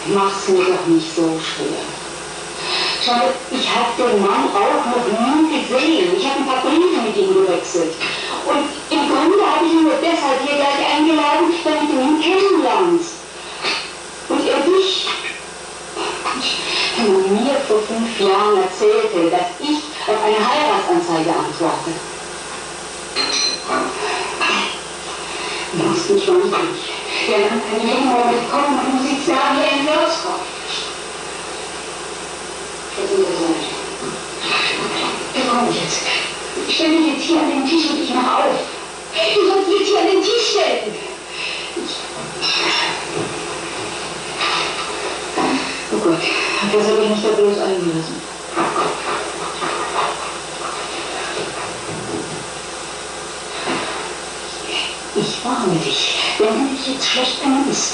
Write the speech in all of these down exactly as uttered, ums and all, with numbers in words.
Mach's mir doch nicht so schwer. Schau, ich habe den Mann auch noch nie gesehen. Ich habe ein paar Briefe mit ihm gewechselt. Und im Grunde habe ich ihn nur deshalb hier gleich eingeladen, damit du ihn kennenlernst. Und er dich... Wenn man mir vor fünf Jahren erzählte, dass ich auf eine Heiratsanzeige antworte. Du machst mich wahnsinnig. Ja, dann kann jeden Moment kommen und du sitzt da wie ein Würzkopf. Da komm ich jetzt. Ich stelle mich jetzt hier an den Tisch und ich mache auf. Du sollst jetzt hier an den Tisch stellen. Oh Gott, das habe ich mich da bloß eingelassen. Ich warne dich, wenn du dich jetzt schlecht benimmst.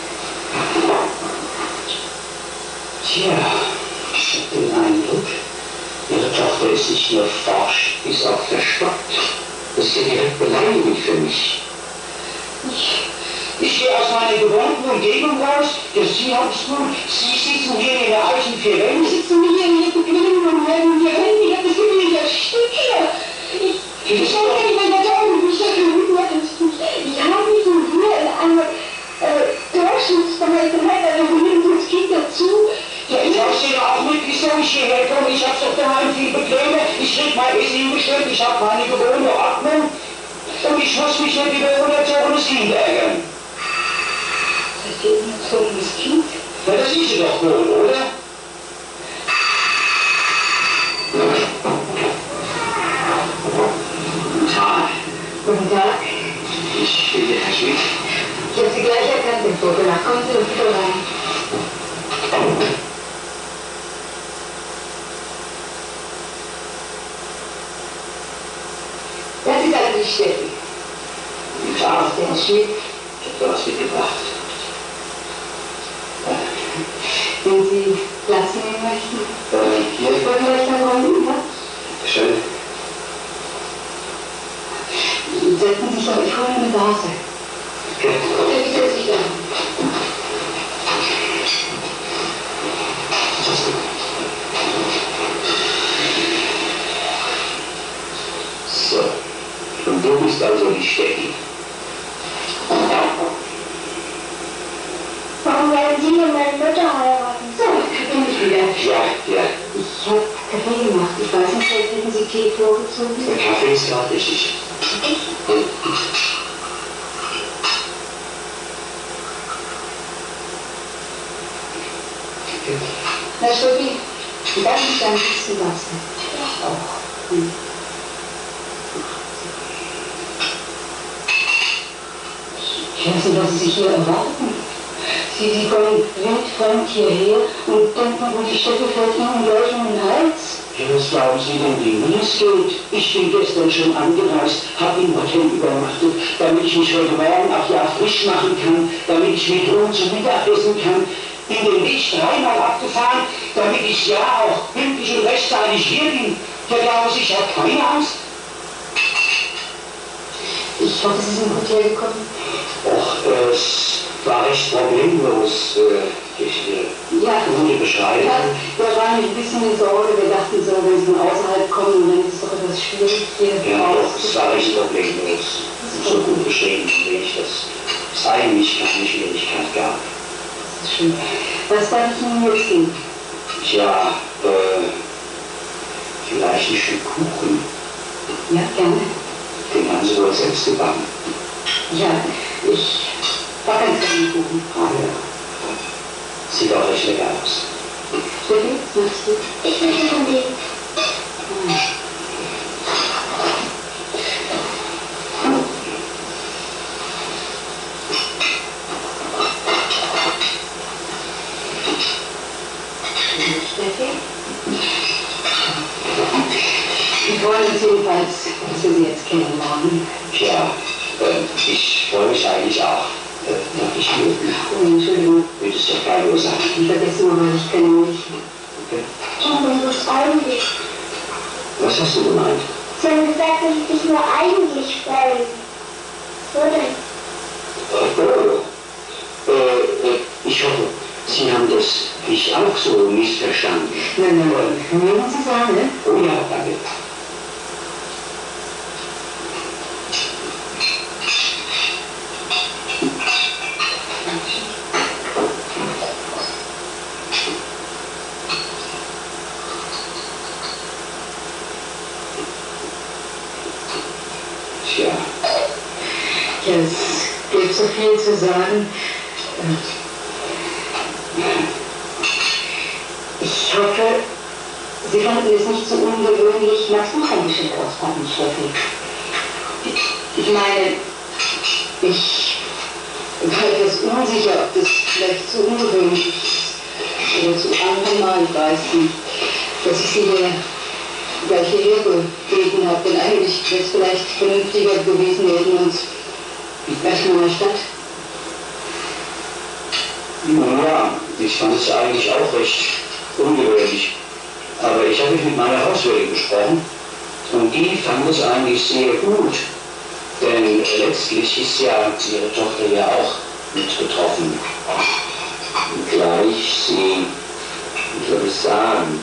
Tja, ich habe den Eindruck, Ihre Tochter ist nicht nur forsch, ist auch verstockt. Das ist ja direkt beleidigend für mich. Ich, ich gehe aus meiner gewohnten Umgebung raus, ja, Sie haben es gut. Sie sitzen hier in der alten vier Wände. Sie sitzen hier in der bequemen und halben vier Wände. Ich habe das Gefühl, ich ersticke. Ich, ich kann gar nicht mehr sagen, wie ich das Gefühl habe. Ich habe mich hier in einer äh, Durchschnittsverhältnis, also mindestens Kind dazu. Ja, ich erzähle auch mit, wieso ich hierher komme. Ich hab's doch daheim viel bequemer. Ich krieg mein Essen hingestellt, ich habe meine gewohnte Ordnung. Und ich muss mich nicht über unerzogenes Kind ärgern. Das ist ein unerzogenes Kind? Ja, das ist sie doch wohl, oder? Guten Tag. Guten Tag. Ich bin der Herr Schmidt. Ich habe Sie gleich erkannt im Foto. Na, kommen Sie doch bitte rein. Das ist also die Steffi. Guten Tag. Der Herr Schmidt. Ich habe da was mitgebracht. Wenn Sie Platz nehmen möchten. Äh, hier. Ich wollte vielleicht mal räumen, ja? Schön. Setzen Sie sich doch, ich hole eine Vase. Okay. Okay, ich setze mich da. So. Und du bist also die Steffi. Warum werden Sie denn meine Mutter heiraten? So, da bin ich wieder. Ja, ja. Ich habe Kaffee gemacht. Ich weiß nicht, vielleicht hätten Sie Tee vorgezogen. Der Kaffee ist gerade richtig. Na, Steffi, darf ich dann ein bisschen Wasser? Auch. Hm. Ich weiß nicht, was Sie sich hier erwarten. Sie, Sie kommen wildfremd hierher und denken, wo die Steffi fällt Ihnen gleich um den Hals. Ja, was glauben Sie denn, wie mir es geht? Ich bin gestern schon angereist, habe im Hotel übernachtet, damit ich mich heute Morgen auch ja frisch machen kann, damit ich mit Ruhe zum Mittag essen kann. In den Weg dreimal abgefahren, damit ich ja auch pünktlich und rechtzeitig hier bin. Ja, glauben Sie, ich habe keine Angst? Ich hoffe, Sie sind gut hergekommen. Och, äh, es war recht problemlos. Äh, ich, äh, Ja, gute Bescheid. ja, wir waren ein bisschen in Sorge. Wir dachten so, wenn Sie von außerhalb kommen, dann ist es doch etwas schwierig hier Ja, doch, raus. es war recht problemlos. So gut beschrieben, wie ich das. Es eigentlich keine Schwierigkeit gab. Das ist schön. Was darf ich Ihnen jetzt geben? Tja, äh, vielleicht ein Stück Kuchen. Ja, gerne. Den haben Sie wohl selbst gebacken. Ja, ich backe ganz gerne Kuchen. Ah ja. Sieht auch recht lecker aus. Steffi, was machst du? Ich will von dem. Steffi? Wir wollen uns jedenfalls, dass wir Sie jetzt kennenlernen. Tja, äh, ich freue mich eigentlich auch. Äh, darf ich bitten? Oh, Entschuldigung, Wird es ja keine Ursache. ich vergesse mal, weil ich kenne mich. Okay. Und wenn du es eigentlich. Was hast du gemeint? Sie haben gesagt, dass ich dich nur eigentlich freue. So denn. Äh, oh, äh, äh, ich hoffe, Sie haben das, ich auch so missverstanden. Nein, nein, nein. Nehmen Sie Sahne? Oh ja, danke. Tja. Ja, es gibt so viel zu sagen. Ich hoffe, Sie fanden es nicht so ungewöhnlich, Max noch ein Geschenk auspacken, Steffi. Ich meine, ich war etwas unsicher, ob das vielleicht zu ungewöhnlich ist. Oder zu Anfang mal, ich weiß nicht, dass ich Sie hier gleich hierher gebeten habe. Denn eigentlich wäre es vielleicht vernünftiger gewesen, wir hätten uns erstmal in der Stadt. Ja, ich fand es eigentlich auch recht ungewöhnlich. Aber ich habe mit meiner Hauswirtin gesprochen und die fand es eigentlich sehr gut. Denn letztlich ist ja ihre Tochter ja auch mit betroffen. Gleich sie, wie soll ich sagen,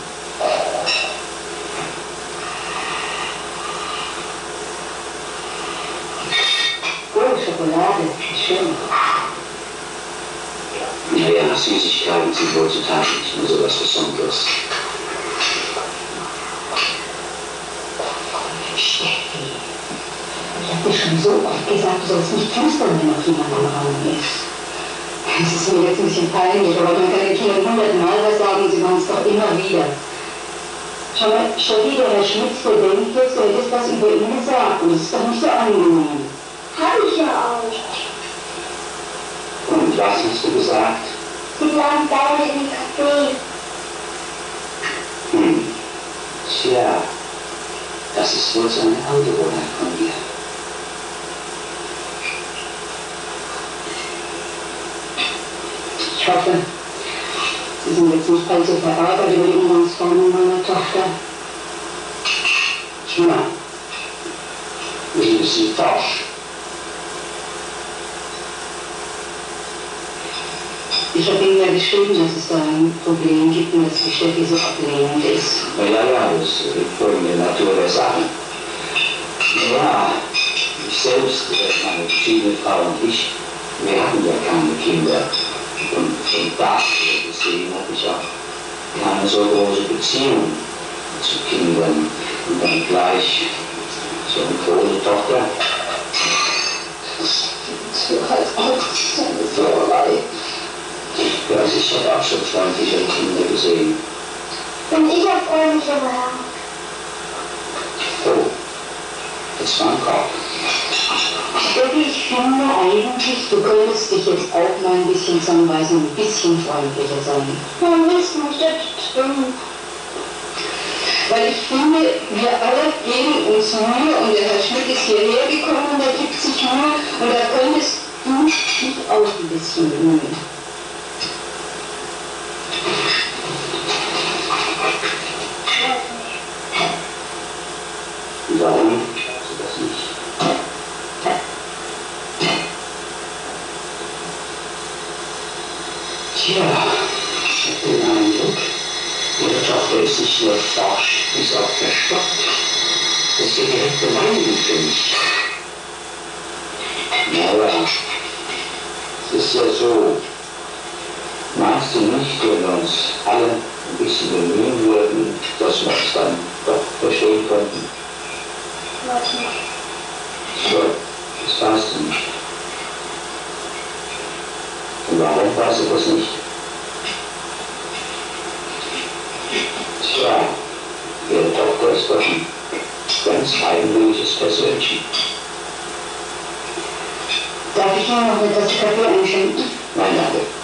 Oh, Schokolade, schön. naja, Süßigkeiten sind heutzutage nicht mehr so was Besonderes. Steffi, ich habe dir schon so oft gesagt, du sollst nicht flüstern, wenn noch jemand im Raum ist. Es ist mir jetzt ein bisschen peinlich, aber man kann den Kindern hundertmal was sagen, sie machen es doch immer wieder. Schau mal, Steffi, der Herr Schmitz, der denkt jetzt, du hättest was über ihn gesagt und das ist doch nicht so angenehm. Hab ich ja auch. Und was hast du gesagt? Sie bleiben dauernd im Café. Hm, tja, das ist wohl so eine Angewohnheit von mir. Ich hoffe, Sie sind jetzt nicht allzu verärgert über die Umgangsformen meiner Tochter. Tja, wir sind ein bisschen forsch. Ich habe Ihnen ja geschrieben, dass es da ein Problem gibt und dass die Steffi so ablehnend ist. Ja, ja, das liegt wohl in der Natur der Sache. Ja, ich selbst, meine geschiedene Frau und ich, wir hatten ja keine Kinder. Und von daher gesehen habe ich auch keine so große Beziehung zu Kindern. Und dann gleich so eine große Tochter. Das wird halt auch eine Sauerei. Ja, also ich habe auch schon freundlichere Kinder gesehen. Und ich hab freundlichere Herren. Oh, das war ein Kopf. Steffi, ich finde eigentlich, du könntest dich jetzt auch mal ein bisschen zusammenweisen, ein bisschen freundlicher sein. Man ist nicht drin. Weil ich finde, wir alle geben uns Mühe und der Herr Schmidt ist hierher gekommen und er gibt sich Mühe und da könntest du dich auch ein bisschen bemühen. Warum glaubst du das nicht? Tja, ich habe den Eindruck, ihre Tochter ist nicht nur forsch, sie ist auch verstockt. Das ist die direkte Meinung für mich. Naja, es ist ja so, meinst du nicht, wenn wir uns alle ein bisschen bemühen würden, dass wir uns dann doch verstehen könnten? Weiß nicht. So, das weißt du nicht. Und warum weißt du das nicht? Tja, ihre Tochter ist doch ein ganz eigenwilliges Persönchen. Darf ich Ihnen noch eine Tasse Kaffee einschenken? Nein, danke.